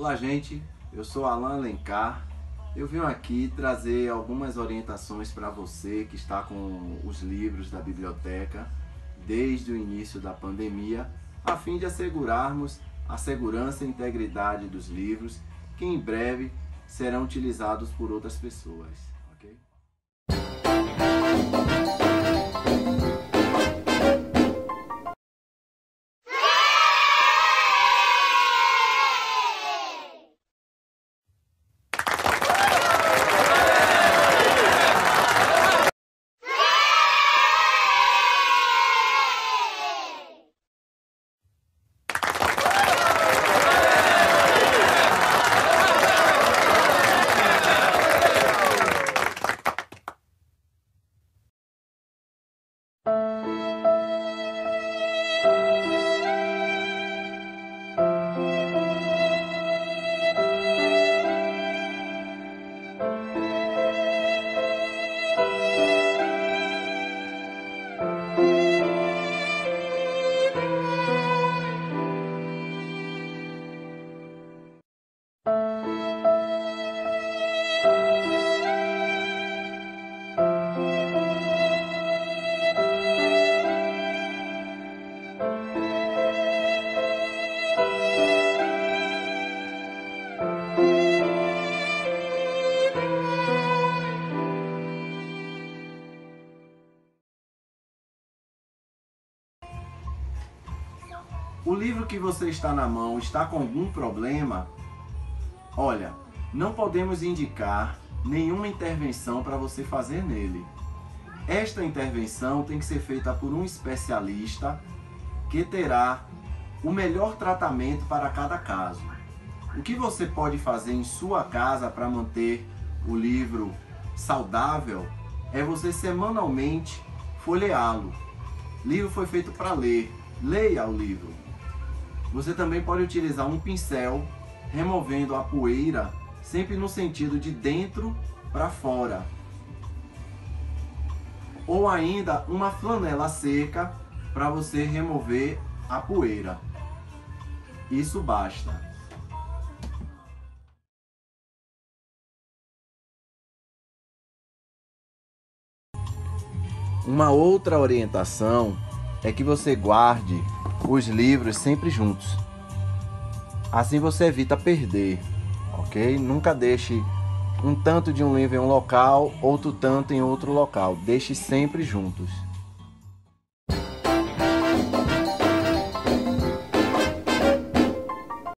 Olá, gente. Eu sou Alan Alencar. Eu vim aqui trazer algumas orientações para você que está com os livros da biblioteca desde o início da pandemia, a fim de assegurarmos a segurança e integridade dos livros que em breve serão utilizados por outras pessoas. Ok? O livro que você está na mão está com algum problema? Olha, não podemos indicar nenhuma intervenção para você fazer nele. Esta intervenção tem que ser feita por um especialista que terá o melhor tratamento para cada caso. O que você pode fazer em sua casa para manter o livro saudável é você semanalmente folheá-lo. O livro foi feito para ler, leia o livro. Você também pode utilizar um pincel, removendo a poeira, sempre no sentido de dentro para fora. Ou ainda uma flanela seca para você remover a poeira. Isso basta. Uma outra orientação é que você guarde os livros sempre juntos. Assim você evita perder, ok? Nunca deixe um tanto de um livro em um local, outro tanto em outro local. Deixe sempre juntos.